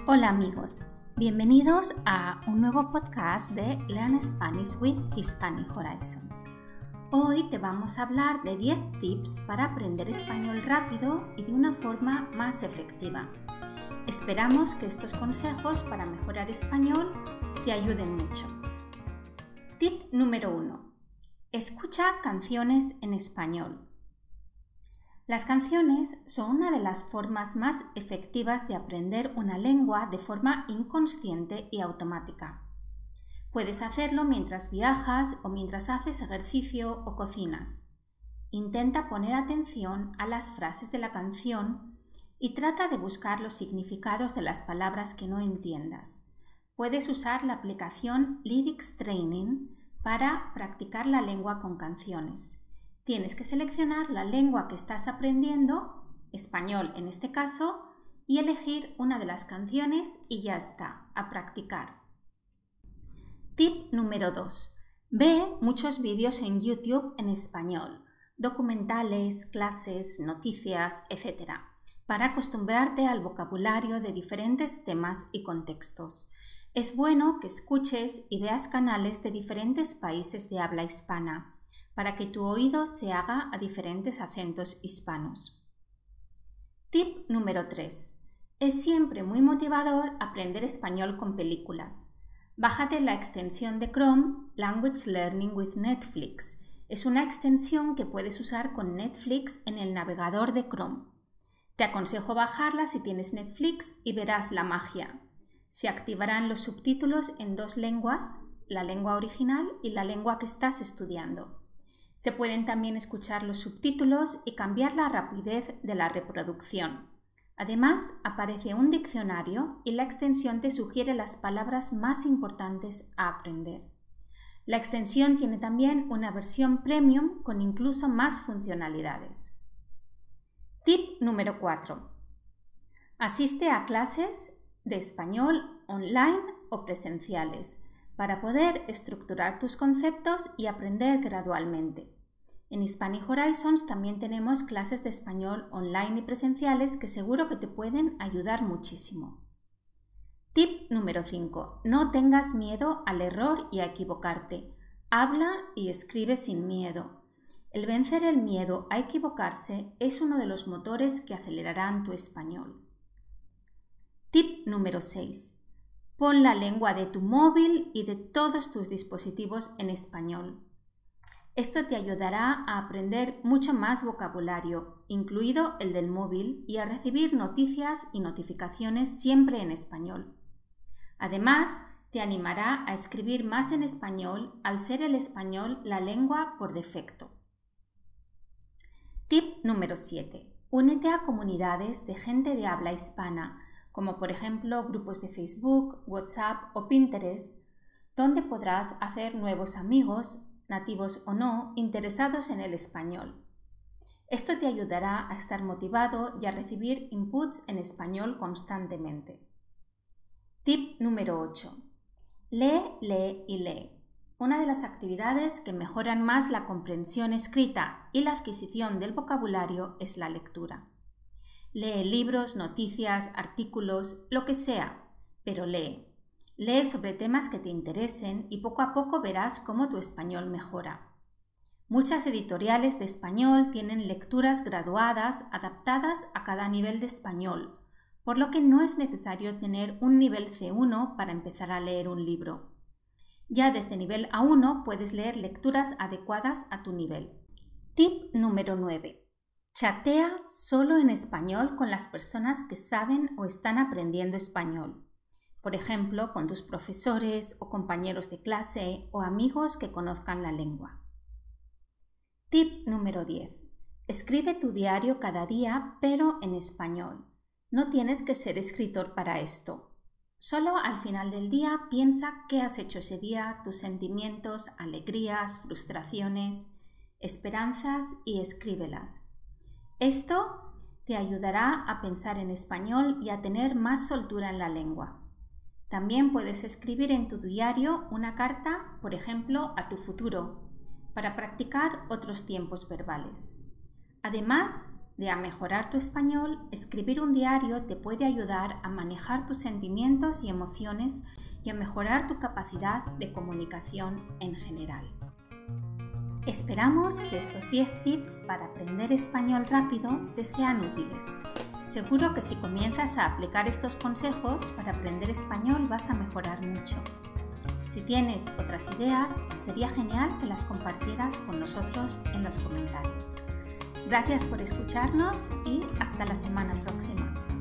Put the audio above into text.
Hola amigos, bienvenidos a un nuevo podcast de Learn Spanish with Hispanic Horizons. Hoy te vamos a hablar de 10 tips para aprender español rápido y de una forma más efectiva. Esperamos que estos consejos para mejorar español te ayuden mucho. Tip número 1. Escucha canciones en español. Las canciones son una de las formas más efectivas de aprender una lengua de forma inconsciente y automática. Puedes hacerlo mientras viajas o mientras haces ejercicio o cocinas. Intenta poner atención a las frases de la canción y trata de buscar los significados de las palabras que no entiendas. Puedes usar la aplicación Lyrics Training para practicar la lengua con canciones. Tienes que seleccionar la lengua que estás aprendiendo, español en este caso, y elegir una de las canciones y ya está, a practicar. Tip número 2. Ve muchos vídeos en YouTube en español, documentales, clases, noticias, etc., para acostumbrarte al vocabulario de diferentes temas y contextos. Es bueno que escuches y veas canales de diferentes países de habla hispana, para que tu oído se haga a diferentes acentos hispanos. Tip número 3. Es siempre muy motivador aprender español con películas. Bájate la extensión de Chrome Language Learning with Netflix. Es una extensión que puedes usar con Netflix en el navegador de Chrome. Te aconsejo bajarla si tienes Netflix y verás la magia. Se activarán los subtítulos en 2 lenguas, la lengua original y la lengua que estás estudiando. Se pueden también escuchar los subtítulos y cambiar la rapidez de la reproducción. Además, aparece un diccionario y la extensión te sugiere las palabras más importantes a aprender. La extensión tiene también una versión premium con incluso más funcionalidades. Tip número 4. Asiste a clases de español online o presenciales, para poder estructurar tus conceptos y aprender gradualmente. En Hispanic Horizons también tenemos clases de español online y presenciales que seguro que te pueden ayudar muchísimo. Tip número 5. No tengas miedo al error y a equivocarte. Habla y escribe sin miedo. El vencer el miedo a equivocarse es uno de los motores que acelerarán tu español. Tip número 6. Pon la lengua de tu móvil y de todos tus dispositivos en español. Esto te ayudará a aprender mucho más vocabulario, incluido el del móvil, y a recibir noticias y notificaciones siempre en español. Además, te animará a escribir más en español al ser el español la lengua por defecto. Tip número 7. Únete a comunidades de gente de habla hispana, como por ejemplo grupos de Facebook, WhatsApp o Pinterest, donde podrás hacer nuevos amigos, nativos o no, interesados en el español. Esto te ayudará a estar motivado y a recibir inputs en español constantemente. Tip número 8. Lee, lee y lee. Una de las actividades que mejoran más la comprensión escrita y la adquisición del vocabulario es la lectura. Lee libros, noticias, artículos, lo que sea, pero lee. Lee sobre temas que te interesen y poco a poco verás cómo tu español mejora. Muchas editoriales de español tienen lecturas graduadas adaptadas a cada nivel de español, por lo que no es necesario tener un nivel C1 para empezar a leer un libro. Ya desde nivel A1 puedes leer lecturas adecuadas a tu nivel. Tip número 9. Chatea solo en español con las personas que saben o están aprendiendo español. Por ejemplo, con tus profesores o compañeros de clase o amigos que conozcan la lengua. Tip número 10. Escribe tu diario cada día, pero en español. No tienes que ser escritor para esto. Solo al final del día piensa qué has hecho ese día, tus sentimientos, alegrías, frustraciones, esperanzas y escríbelas. Esto te ayudará a pensar en español y a tener más soltura en la lengua. También puedes escribir en tu diario una carta, por ejemplo, a tu futuro, para practicar otros tiempos verbales. Además, de a mejorar tu español, escribir un diario te puede ayudar a manejar tus sentimientos y emociones y a mejorar tu capacidad de comunicación en general. Esperamos que estos 10 tips para aprender español rápido te sean útiles. Seguro que si comienzas a aplicar estos consejos para aprender español vas a mejorar mucho. Si tienes otras ideas, sería genial que las compartieras con nosotros en los comentarios. Gracias por escucharnos y hasta la semana próxima.